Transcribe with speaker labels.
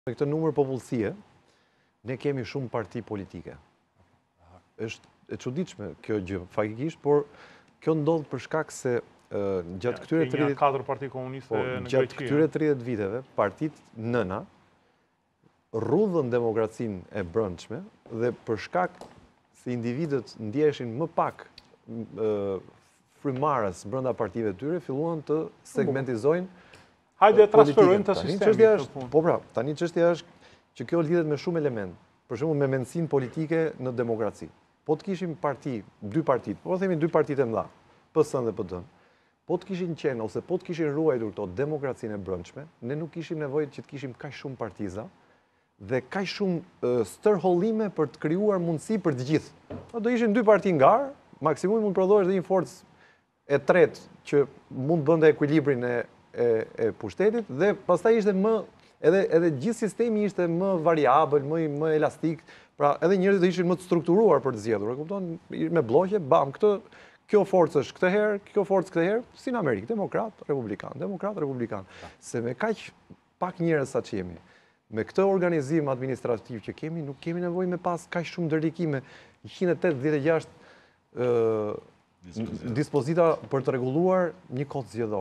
Speaker 1: Me këtë numër popullsie, ne kemi shumë parti politike. Është e çuditshme kjo gjë, faktikisht, por kjo ndodh për shkak se gjatë këtyre 30
Speaker 2: katër parti komuniste në Greqi.
Speaker 1: Gjatë këtyre 30 viteve, partitë nëna rrudhën demokracinë e brendshme dhe për shkak se individët ndjeheshin më pak frymarrës brenda partive të tyre, filluan të segmentizojnë.
Speaker 2: Hajde transferojnë të sistemi.
Speaker 1: Po pra, tani çështja është që kjo lidhet me shumë elementë. Për shembull me mendsinë politike në demokraci. Po të kishim parti, dy partitë, po themi dy partitë e mëdha, PS-n dhe PD-n, po të kishin qenë ose po të kishin ruajtur këto demokracinë e brendshme, ne nuk kishim nevojë që të kishim kaq shumë partiza dhe kaq shumë stërhollime për të krijuar mundësi për të gjithë. Do ishin dy parti ngar, maksimumi mund të prodhohesh dhe një forcë e tretë që mund të bënte ekuilibrin e pushtetit dhe pastaj ishte më edhe gjithë sistemi ishte më variabël, më elastik, pra edhe njerëzit ishin më të strukturuar për të zgjedhur, e kupton? Me blloqe, bam, kjo forcë është këtë herë, kjo forcë këtë herë, si në Amerikë, demokrat, republikan. Se me kaq pak njerëz sa që jemi, me këtë organizim administrativ që kemi, nuk kemi nevojë me pas kaq shumë ndërrikime, 186 dispozita për të rregulluar një kod zgjedhor.